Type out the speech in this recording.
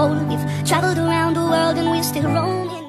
old. We've traveled around the world and we're still roaming.